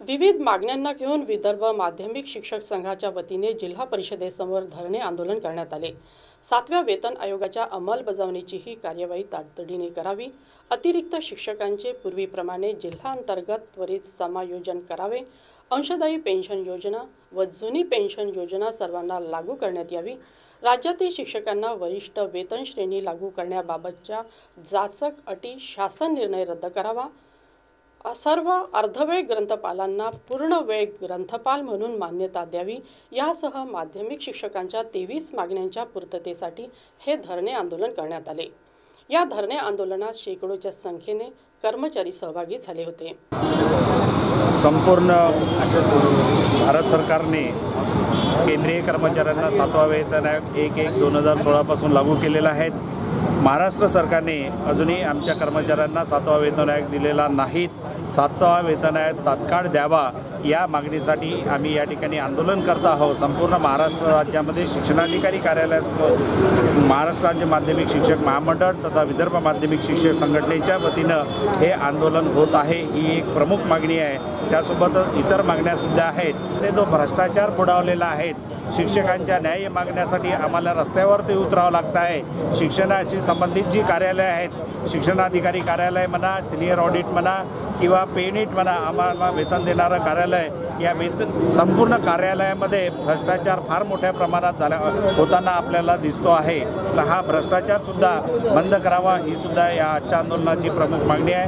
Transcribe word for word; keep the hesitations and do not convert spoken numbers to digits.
विविध मागण्यांना घेऊन विदर्भ माध्यमिक शिक्षक संघाच्या वतीने जिल्हा परिषदेसमोर धरणे आंदोलन करण्यात आले। सातव्या वेतन आयोगाच्या अंमलबजावणीची ही कार्यवाही तातडीने करावी, अतिरिक्त शिक्षकांचे पूर्वीप्रमाणे जिल्हांतर्गत त्वरित समायोजन करावे, अंशदायी पेन्शन योजना व जुनी पेन्शन योजना सर्वांना लागू करण्यात यावी, राज्यातील शिक्षकांना वरिष्ठ वेतन श्रेणी लागू करण्याबाबतच्या जाचक अटी शासन निर्णय रद्द करावा, सर्व अर्धवेळ ग्रंथपालांना पूर्ण वेळ ग्रंथपाल म्हणून मान्यता द्यावी, यासह माध्यमिक शिक्षकांच्या तेवीस मागण्यांच्या पूर्ततेसाठी हे धरणे आंदोलन करण्यात आले। या धरणे आंदोलनात शेकडोच्या संख्येने कर्मचारी सहभागी झाले होते। संपूर्ण भारत सरकारने केंद्रीय कर्मचाऱ्यांना सातवा वेतन आयोग एक एक दोन हजार सोळा पासून लागू केलेला आहे। महाराष्ट्र सरकारने अजूनही आमच्या कर्मचाऱ्यांना सातवा वेतन आयोग दिलेला नाही। सातवा वेतन आयोग तात्काळ द्यावा या मागणीसाठी आम्ही या ठिकाणी आंदोलन करत आहोत। संपूर्ण महाराष्ट्र राज्यामध्ये शिक्षणाधिकारी कार्यालयासोबत महाराष्ट्र राज्य माध्यमिक शिक्षक महामंडळ तथा विदर्भ माध्यमिक शिक्षक संघटनेच्या वतीनं हे आंदोलन होत आहे। ही एक प्रमुख मागणी आहे। त्यासोबतच इतर मागण्यासुद्धा आहेत। ते जो भ्रष्टाचार बुडवलेला आहे, शिक्षकांच्या न्याय मागण्यासाठी आम्हाला रस्त्यावरती उतरावं लागतं आहे। शिक्षणाशी संबंधित जी कार्यालय आहेत, शिक्षणाधिकारी कार्यालय म्हणा, सिनियर ऑडिट म्हणा किंवा पेनिट म्हणा, आम्हाला वेतन देणारं कार्यालय, या वेतन संपूर्ण कार्यालयामध्ये भ्रष्टाचार फार मोठ्या प्रमाणात झाला होताना आपल्याला दिसतो आहे। तर हा भ्रष्टाचारसुद्धा बंद करावा ही सुद्धा या आजच्या आंदोलनाची प्रमुख मागणी आहे।